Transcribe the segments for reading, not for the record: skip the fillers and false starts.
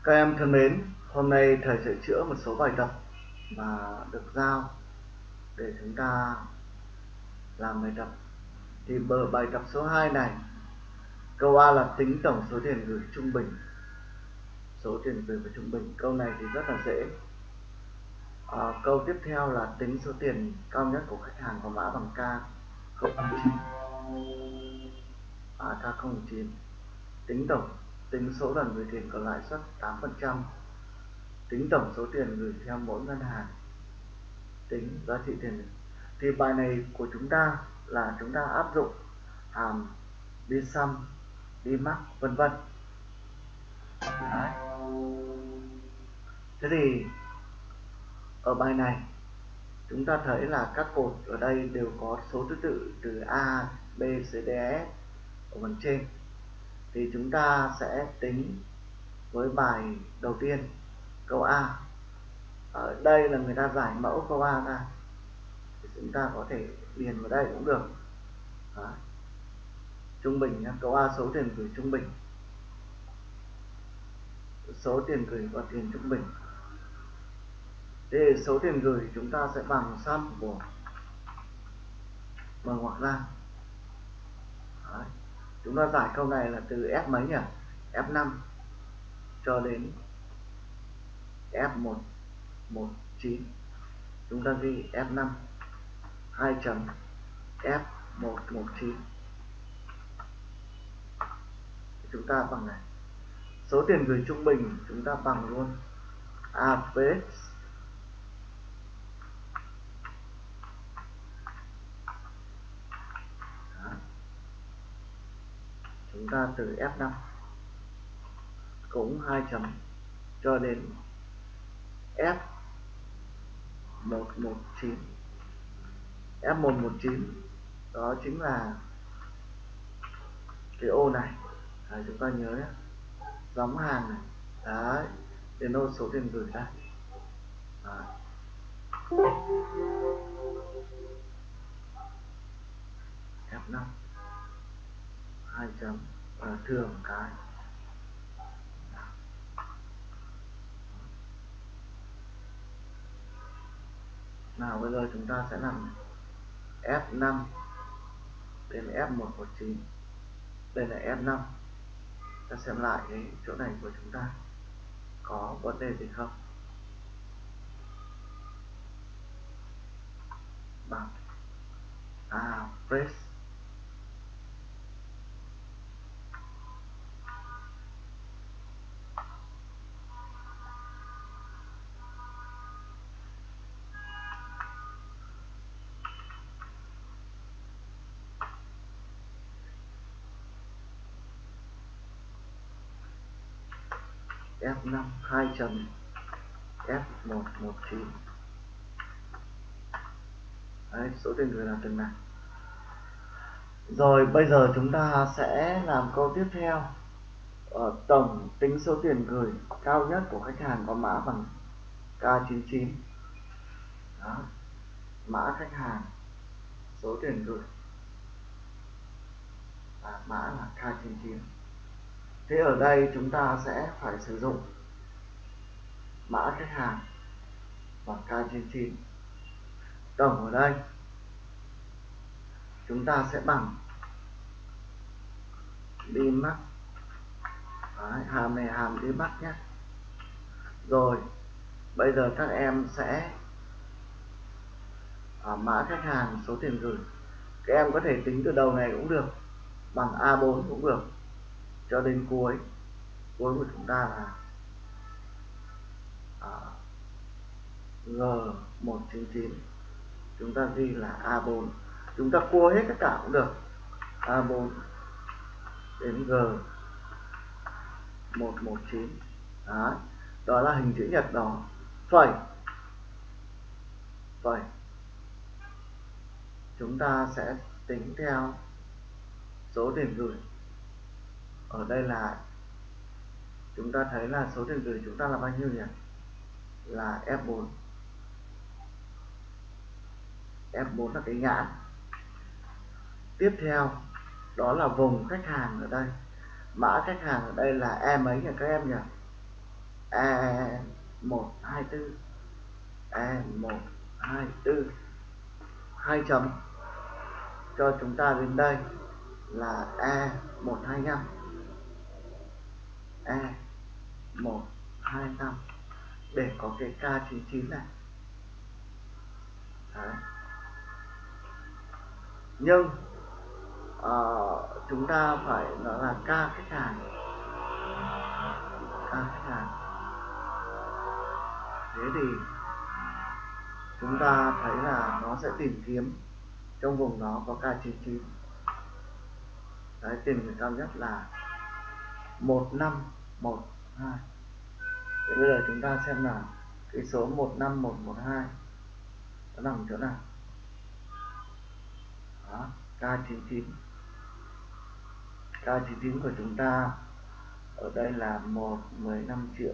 Các em thân mến, hôm nay thầy sẽ chữa một số bài tập mà được giao để chúng ta làm bài tập. Thì bài tập số 2 này, câu A là tính tổng số tiền gửi trung bình. Số tiền gửi và trung bình, câu này thì rất là dễ. Câu tiếp theo là tính số tiền cao nhất của khách hàng có mã bằng K09. K09. Tính số lần gửi tiền có lãi suất 8%. Tính tổng số tiền gửi theo mỗi ngân hàng. Tính giá trị tiền. Thì bài này của chúng ta là chúng ta áp dụng hàm đi sum, đi max, vân vân. Thế thì ở bài này chúng ta thấy là các cột ở đây đều có số thứ tự từ A, B, C, D, E ở phần trên. Thì chúng ta sẽ tính với bài đầu tiên, câu A. Ở đây là người ta giải mẫu câu A ra, thì chúng ta có thể điền vào đây cũng được. Trung bình nhé, câu A số tiền gửi trung bình, số tiền gửi và tiền trung bình. Thì số tiền gửi chúng ta sẽ bằng sum của mở ngoặc ra. Chúng ta giải câu này là từ F mấy nhỉ? F5 cho đến F119. Chúng ta ghi F5 2 chấm F119. Chúng ta bằng này. Số tiền gửi trung bình chúng ta bằng luôn average chúng ta từ F5 cũng 2 chấm cho đến F119. F119 đó chính là cái ô này. Chúng ta nhớ nhé, giống hàng này. Đấy, để nốt số tiền gửi ra. F5 2 chấm thường cái. Nào bây giờ chúng ta sẽ làm F5 đến F119. Đây là F5. Ta xem lại cái chỗ này của chúng ta có vấn đề gì không. Bằng average F5 2 chấm F119. Đấy, số tiền gửi là từng này. Rồi bây giờ chúng ta sẽ làm câu tiếp theo. Tổng tính số tiền gửi cao nhất của khách hàng có mã bằng K99. Đó. Mã khách hàng, số tiền gửi, mã là K99. Thế ở đây chúng ta sẽ phải sử dụng mã khách hàng và K99. Tổng ở đây chúng ta sẽ bằng đi max. Hàm này hàm đi max nhé. Rồi bây giờ các em sẽ mã khách hàng, số tiền gửi. Các em có thể tính từ đầu này cũng được, bằng A4 cũng được, cho đến cuối của chúng ta là G199. Chúng ta ghi là A4. Chúng ta cua hết tất cả cũng được, A4 đến G119. Đó là hình chữ nhật đó. Phẩy chúng ta sẽ tính theo số tiền gửi. Ở đây là chúng ta thấy là số tiền gửi chúng ta là bao nhiêu nhỉ? Là F4. F4 là cái nhãn. Tiếp theo đó là vùng khách hàng ở đây. Mã khách hàng ở đây là E mấy nhỉ các em nhỉ? E124, E124, 2 chấm cho chúng ta đến đây là E125, E125 để có cái K99 này. Đấy. Nhưng chúng ta phải nó là K khách hàng, K khách hàng. Thế thì chúng ta thấy là nó sẽ tìm kiếm trong vùng đó có K99. Đấy, tiền gửi cao nhất là 15112. Thì bây giờ chúng ta xem là cái số 15112 nó nằm chỗ nào. Đó, K99. K99 của chúng ta ở đây là 15 triệu.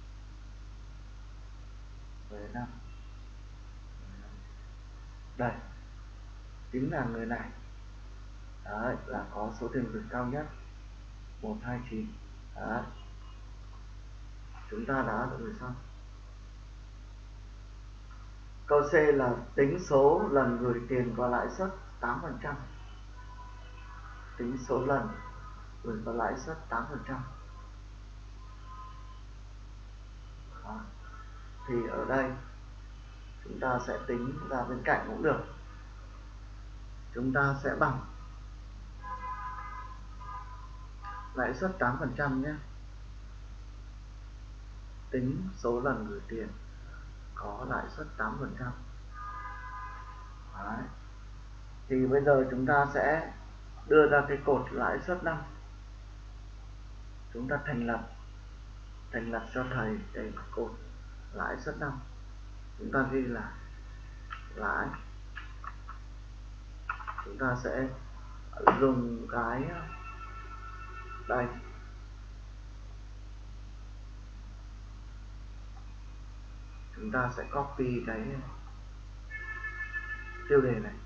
15. Đây chính là người này. Đấy, là có số tiền gửi cao nhất 129. Đấy, chúng ta đã gửi xong. Câu C là tính số lần gửi tiền có lãi suất 8%. Tính số lần gửi có lãi suất 8%. Đó. Thì ở đây chúng ta sẽ tính ra bên cạnh cũng được. Chúng ta sẽ bằng lãi suất 8% nhé. Tính số lần gửi tiền có lãi suất 8%. Đấy. Thì bây giờ chúng ta sẽ đưa ra cái cột lãi suất năm. Chúng ta thành lập cho thầy cái cột lãi suất năm. Chúng ta ghi là lãi. Chúng ta sẽ dùng cái đây. Chúng ta sẽ copy cái tiêu đề này.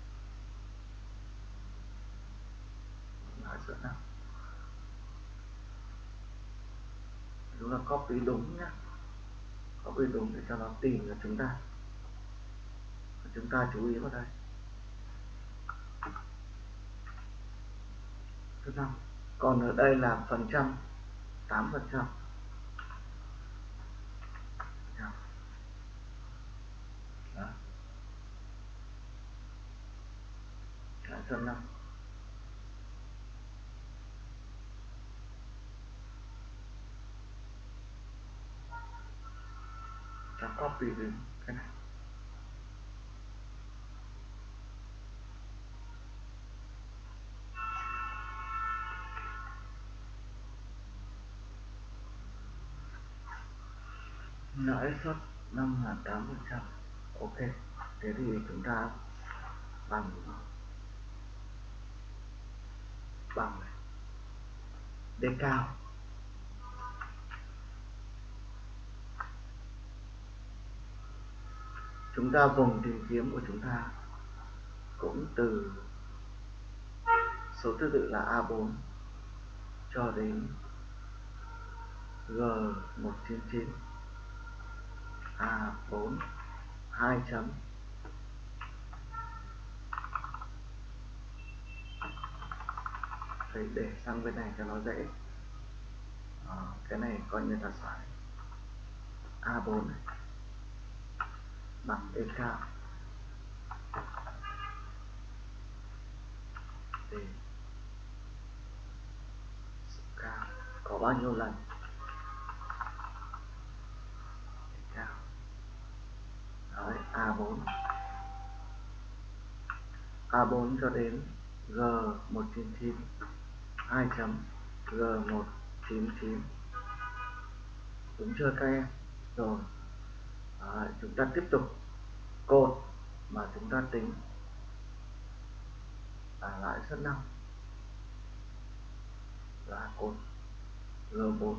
Lãi suất năm. Chúng ta copy đúng nhé. Copy đúng để cho nó tìm ra chúng ta. Chúng ta chú ý vào đây. Thứ năm. Còn ở đây là phần trăm, 8%. Đó. Lãi suất năm. Ta copy đến cái này. Lãi suất năm là 8%. Ok. Thế thì chúng ta bằng này. Đề cao. Chúng ta vùng tìm kiếm của chúng ta cũng từ số thứ tự là A4 cho đến G199. A4 2 chấm. Thầy để sang bên này cho nó dễ. Cái này coi như là xoáy. A4 này bằng đề cao. Đề cao có bao nhiêu lần? Đề cao. Đấy, A4. A4 cho đến G199 2 chấm G199. Đúng chưa các em? Rồi. Chúng ta tiếp tục cột mà chúng ta tính là lãi suất năm là cột G4.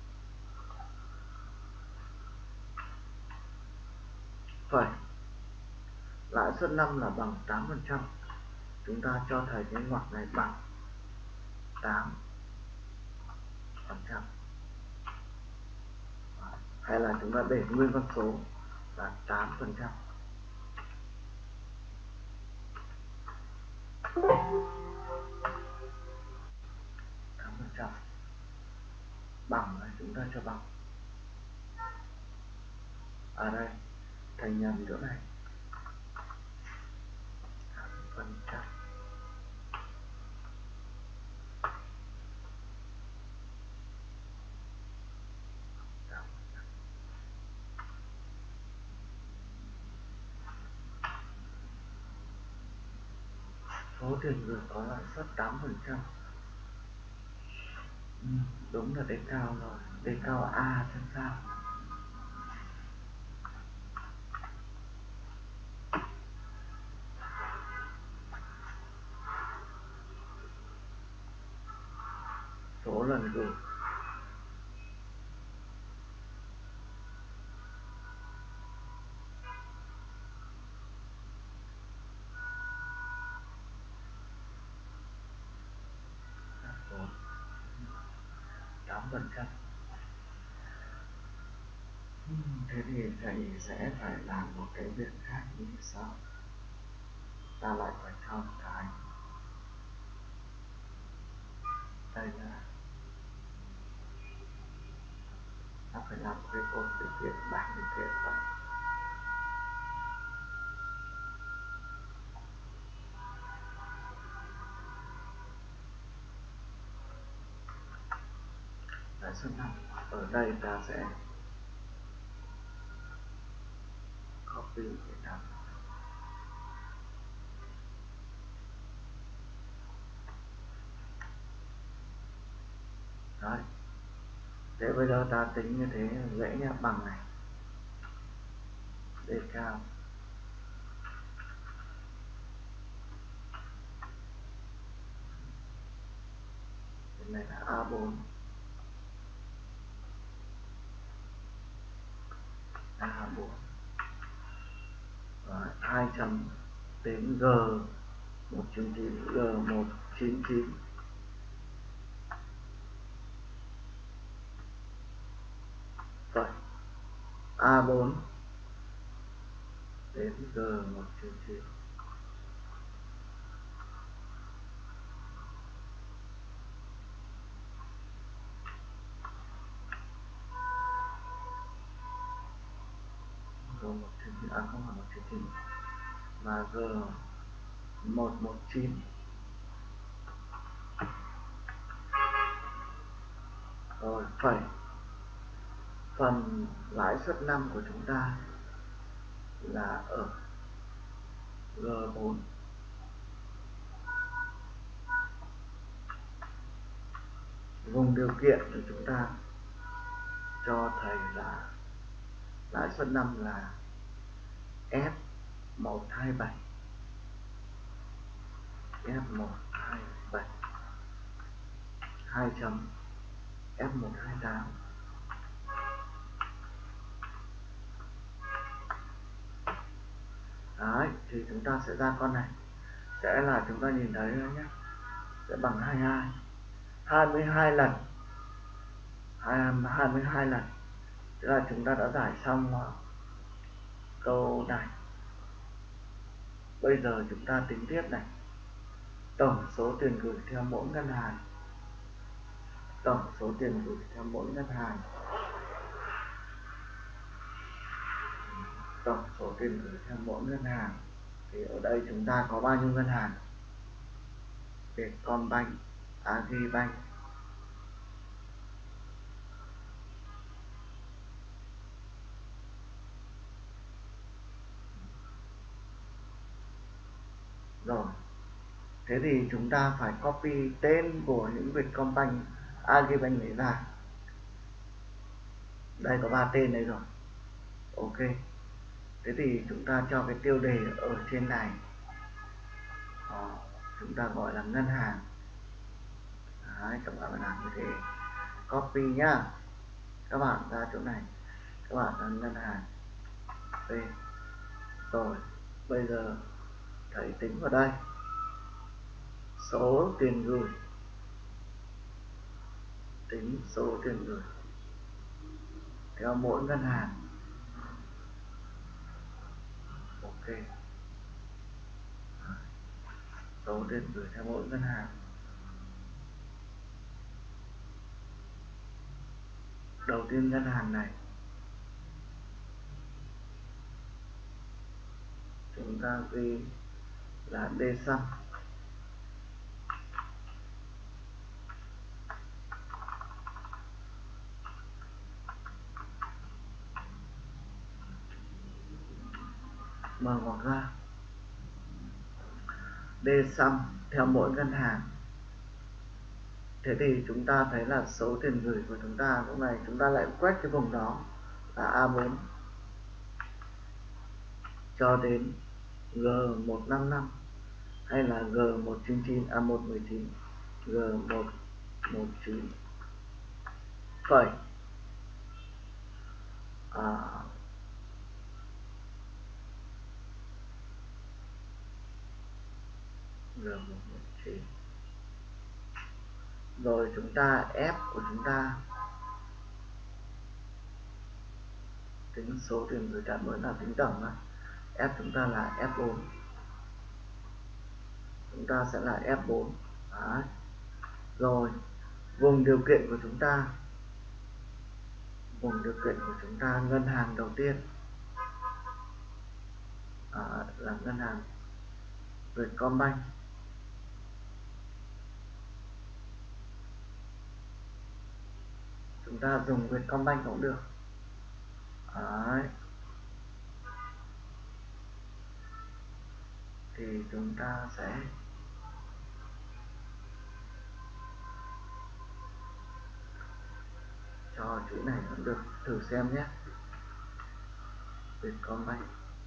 Phải. Lãi suất năm là bằng 8%. Chúng ta cho thầy cái ngoặc này bằng 8%. hay là chúng ta để nguyên con số là 8%. Bằng là chúng ta cho bằng. Ở đây thầy nhầm chỗ này, 8%. Số tiền gửi có lãi suất 8%. Đúng là đề cao rồi, đề cao A xem sao. Số lần gửi số 8%. Thế thì thầy sẽ phải làm một cái việc khác như sau. Ta lại phải cho một cái, đây là ta phải làm một cái cột điều kiện, bảng điều kiện rồi. Lãi suất năm, ở đây ta sẽ copy để làm. Đấy. Thế bây giờ ta tính như thế dễ nhá, bằng này, đề cao, cái này là A4, A4, rồi 200 đến G199, G199, rồi A4 đến G199. G199, à không phải 199 mà G119. Rồi phẩy, phần lãi suất năm của chúng ta là ở G4. Vùng điều kiện thì chúng ta cho thầy là lãi suất năm là F127, F127, 2 chấm F128. Đấy, thì chúng ta sẽ ra con này, sẽ là chúng ta nhìn thấy nhé, sẽ bằng 22, 22 lần, 22 lần. Thế là chúng ta đã giải xong câu này. Bây giờ chúng ta tính tiếp này, tổng số tiền gửi theo mỗi ngân hàng, tổng số tiền gửi theo mỗi ngân hàng, tổng số tiền gửi theo mỗi ngân hàng. Thì ở đây chúng ta có bao nhiêu ngân hàng? Vietcombank, Agribank, rồi. Thế thì chúng ta phải copy tên của những Vietcombank, Agribank này ra. Đây có 3 tên đấy rồi. Ok. Thế thì chúng ta cho cái tiêu đề ở trên này, chúng ta gọi là ngân hàng. Đấy, các bạn phải làm như thế. Copy nhá. Các bạn ra chỗ này, các bạn là ngân hàng. Đây. Rồi, bây giờ thầy tính vào đây. Số tiền gửi, tính số tiền gửi theo mỗi ngân hàng. Ok, số tiền gửi theo mỗi ngân hàng. Đầu tiên ngân hàng này chúng ta ghi là DSum. Mở ngoặc ra, DSum theo mỗi ngân hàng. Thế thì chúng ta thấy là số tiền gửi của chúng ta lúc này chúng ta lại quét cái vùng đó là A4 cho đến G155 hay là G199 A119 G119 phẩy G119. Rồi chúng ta F của chúng ta tính số tiền gửi trả mới là tính tổng đó. F chúng ta là F4, chúng ta sẽ là F4. Đấy. Rồi vùng điều kiện của chúng ta, ngân hàng đầu tiên là ngân hàng Vietcombank. Chúng ta dùng Vietcombank cũng được. Đấy. Thì chúng ta sẽ cho chữ này cũng được, thử xem nhé. Vietcombank.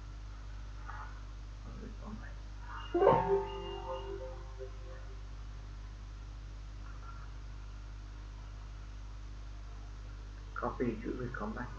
Copy chữ Vietcombank.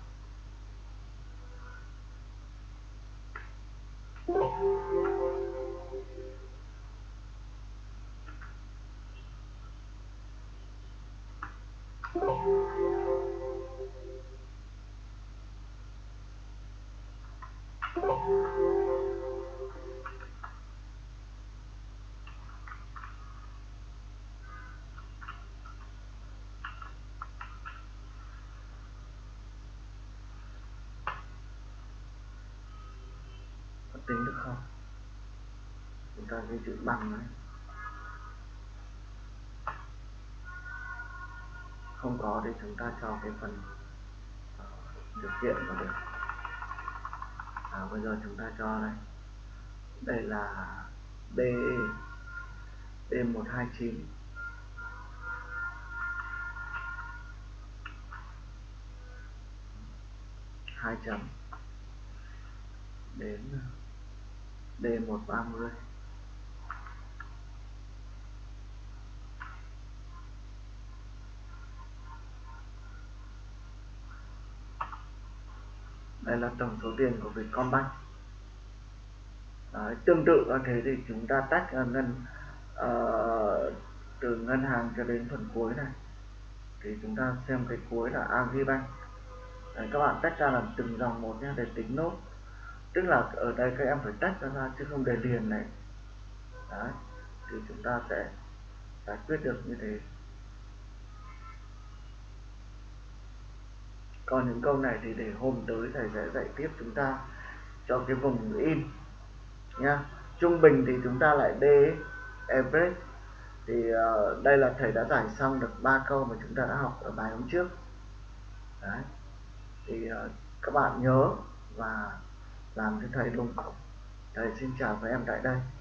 Có tính được không? Chúng ta ghi chữ bằng đấy. Không có thì chúng ta cho cái phần điều kiện vào được. Bây giờ chúng ta cho đây. Đây là D129 2 chấm đến D130. Đây là tổng số tiền của Vietcombank. Tương tự như thế thì chúng ta tách từ ngân hàng cho đến phần cuối này thì chúng ta xem cái cuối là Agribank. Các bạn tách ra làm từng dòng một nhé để tính nốt, tức là ở đây các em phải tách ra chứ không để liền này. Đấy, thì chúng ta sẽ giải quyết được như thế. Còn những câu này thì để hôm tới thầy sẽ dạy tiếp chúng ta cho cái vùng in nha. Trung bình thì chúng ta lại D average. Thì đây là thầy đã giải xong được 3 câu mà chúng ta đã học ở bài hôm trước. Đấy. Thì các bạn nhớ và làm cho thầy đúng. Thầy xin chào các em tại đây.